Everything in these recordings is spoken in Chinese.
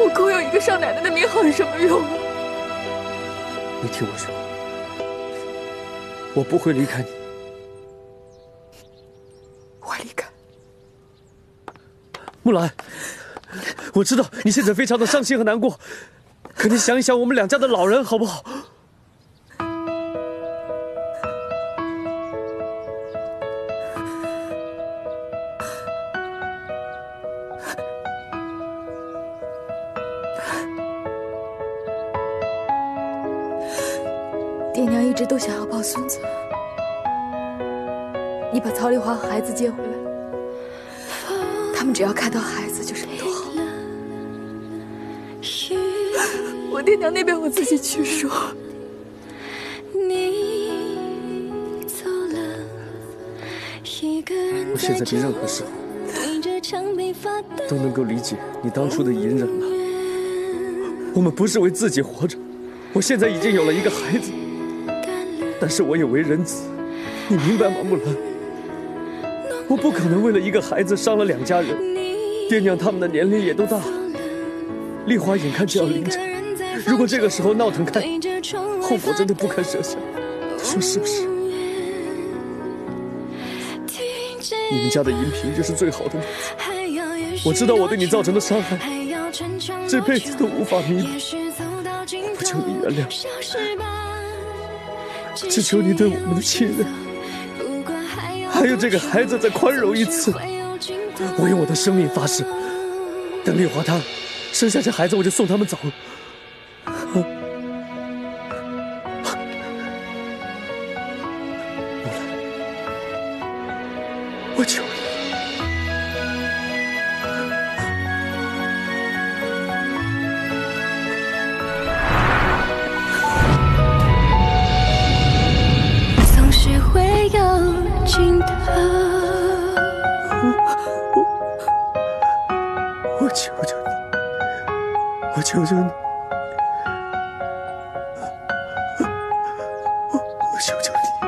我空有一个少奶奶的名号有什么用啊？ 你听我说，我不会离开你。 我离开。 木兰，我知道你现在非常的伤心和难过，可你想一想我们两家的老人好不好？ 爹娘一直都想要抱孙子，你把曹丽华和孩子接回来，他们只要看到孩子就什么都好。我爹娘那边我自己去说。 我现在比任何时候都能够理解你当初的隐忍了。我们不是为自己活着，我现在已经有了一个孩子，但是我也为人子，你明白吗，木兰？我不可能为了一个孩子伤了两家人，爹娘他们的年龄也都大了，丽华眼看就要临产，如果这个时候闹腾开，后果真的不堪设想，你说是不是？你们家的银萍就是最好的例子，我知道我对你造成的伤害，这辈子都无法弥补，不求你原谅，只求你对我们的亲人，还有这个孩子再宽容一次。我用我的生命发誓，等丽华她生下这孩子，我就送他们走了。我求你。 总是会有尽头。 我求求你，我求求你，我求求你，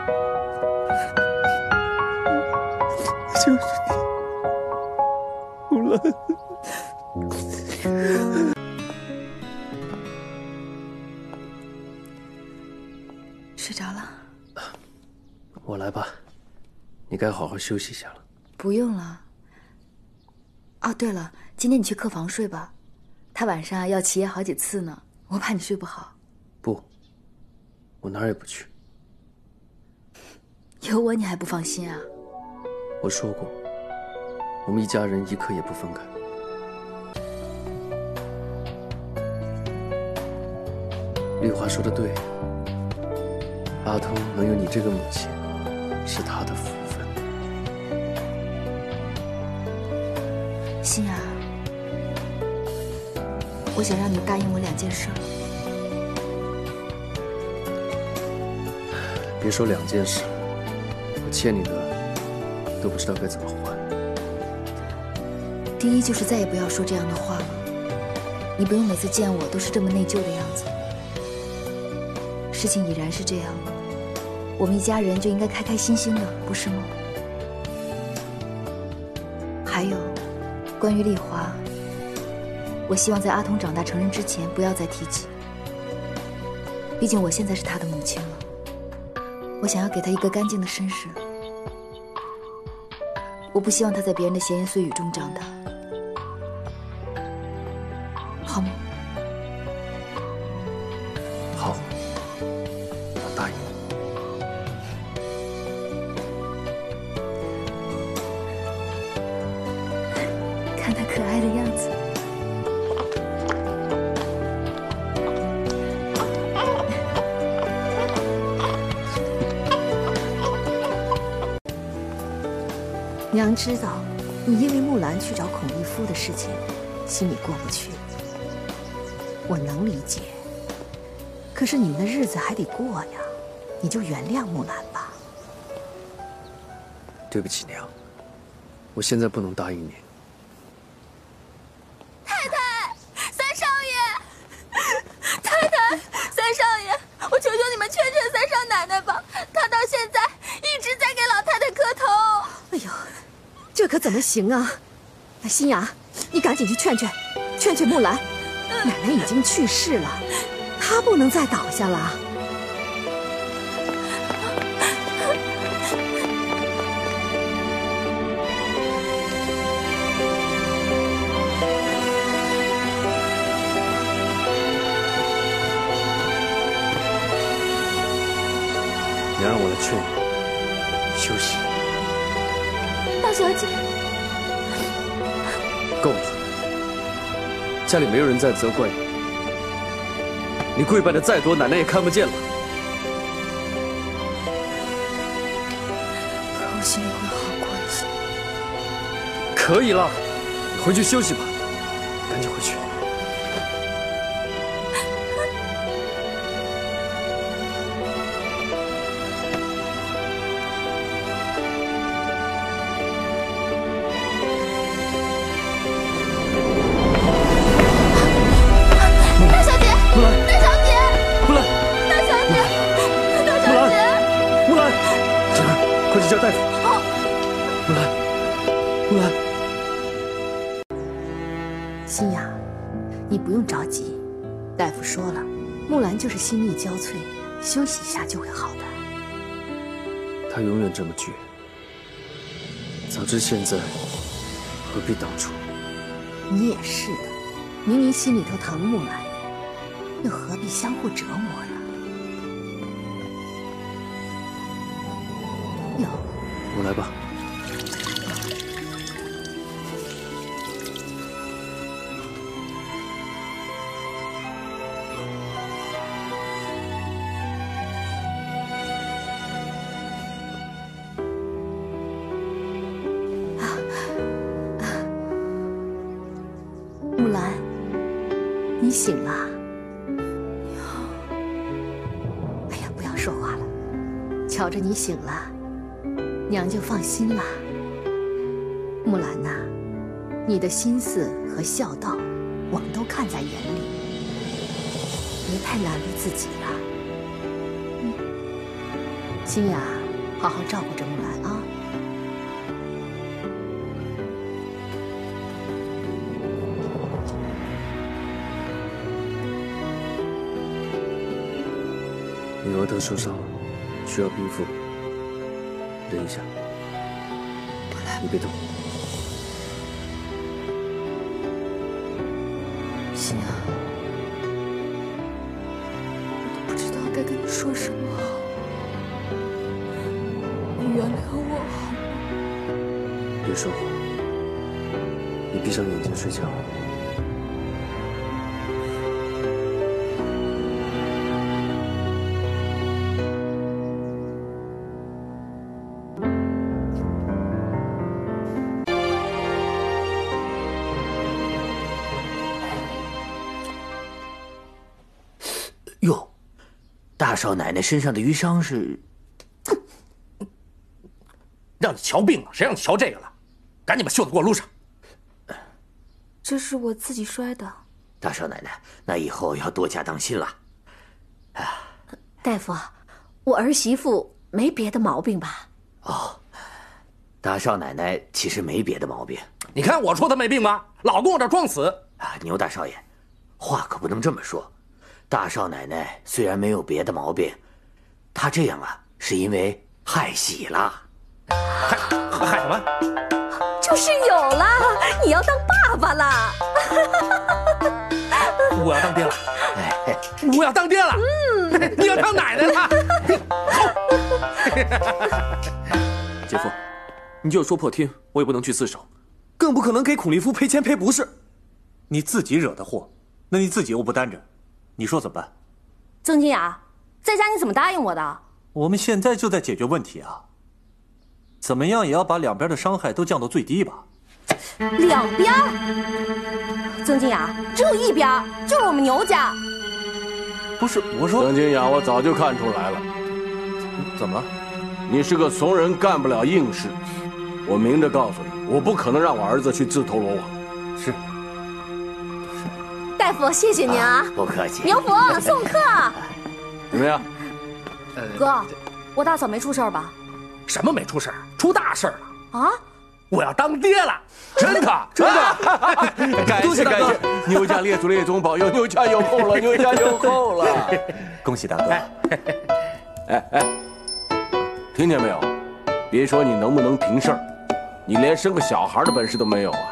我求求你，木兰。 睡着了？ 我来吧，你该好好休息一下了。 不用了。哦，对了，今天你去客房睡吧，他晚上要起夜好几次呢，我怕你睡不好。 不，我哪儿也不去。 有我你还不放心啊？ 我说过，我们一家人一刻也不分开。丽华说的对，阿通能有你这个母亲，是他的福分。 心儿，我想让你答应我2件事。 别说2件事，我欠你的都不知道该怎么还。 第一就是再也不要说这样的话了，你不用每次见我都是这么内疚的样子。事情已然是这样了，我们一家人就应该开开心心的，不是吗？还有，关于丽华，我希望在阿童长大成人之前不要再提起。毕竟我现在是他的母亲了，我想要给他一个干净的身世。我不希望他在别人的闲言碎语中长大，好吗？ 好，我答应你。 看他可爱的样子。 娘知道你因为木兰去找孔义夫的事情，心里过不去，我能理解。可是你们的日子还得过呀，你就原谅木兰吧。 对不起娘，我现在不能答应你。 太太，三少爷，太太，三少爷，我求求你们劝劝三少奶奶吧，她到现在一直在给老太太磕头。 哎呦，这可怎么行啊！心雅，你赶紧去劝劝劝劝木兰，奶奶已经去世了，她不能再倒下了。 娘让我来劝你休息。 大小姐， 够了，家里没有人再责怪你，你跪拜的再多，奶奶也看不见了。 可我心里会好过一些。 可以了，你回去休息吧，赶紧回去。叫大夫。好，木兰，木兰。 心雅，你不用着急，大夫说了，木兰就是心力交瘁，休息一下就会好的。 她永远这么倔，早知现在，何必当初？ 你也是的，明明心里头疼木兰，又何必相互折磨呢？哟， 我来吧。 木兰，你醒了。哎呀，不要说话了，瞧着你醒了，娘就放心了。木兰呐，你的心思和孝道，我们都看在眼里，别太难为自己了。心雅，好好照顾着木兰啊。 你额头受伤了，需要冰敷。忍一下，你别动。 心雅，我都不知道该跟你说什么好。你原谅我好吗？ 别说话，你闭上眼睛睡觉。 哟，大少奶奶身上的淤伤是…… 让你瞧病了，谁让你瞧这个了？赶紧把袖子给我撸上。 这是我自己摔的。 大少奶奶，那以后要多加当心了。 大夫，我儿媳妇没别的毛病吧？ 哦，大少奶奶其实没别的毛病。 你看我说她没病吗？老跟我这装死啊！牛大少爷，话可不能这么说。大少奶奶虽然没有别的毛病，她这样啊，是因为害喜了。 害什么？ 就是有了，你要当爸爸了。 我要当爹了，我要当爹了。你要当奶奶了。 姐夫，你就说破天，我也不能去自首，更不可能给孔立夫赔钱赔不是。 你自己惹的祸，那你自己又不担着。你说怎么办？ 曾金雅，在家你怎么答应我的？ 我们现在就在解决问题啊，怎么样也要把两边的伤害都降到最低吧。 两边？曾金雅，只有一边，就是我们牛家。 不是，我说曾金雅，我早就看出来了。 怎么了？ 你是个怂人，干不了硬事。我明着告诉你，我不可能让我儿子去自投罗网。 是。 大夫，谢谢您啊！ 不客气。 牛伯送客。 怎么样？ 哥，我大嫂没出事吧？ 什么没出事？出大事了！ 啊！ 我要当爹了！真的，真的！ 感谢感谢，牛家列祖列宗保佑，牛家有后了，牛家有后了。 恭喜大哥！ 哎，听见没有？别说你能不能平事儿，你连生个小孩的本事都没有啊！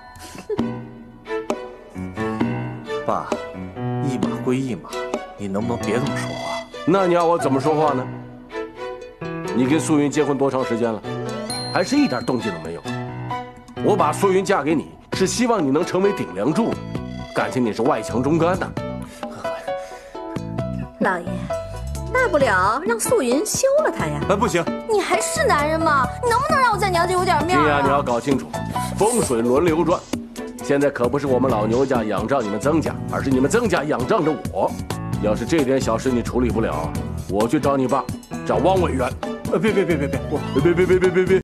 爸，一码归一码，你能不能别这么说话？ 那你要我怎么说话呢？你跟素云结婚多长时间了？还是一点动静都没有？我把素云嫁给你，是希望你能成为顶梁柱，感情你是外强中干的。 老爷，大不了让素云休了他呀。 不行， 你还是男人吗？你能不能让我在娘家有点面金雅，你要搞清楚，风水轮流转，现在可不是我们老牛家仰仗你们曾家，而是你们曾家仰仗着我。要是这点小事你处理不了，我去找你爸，找汪委员。 别， 别。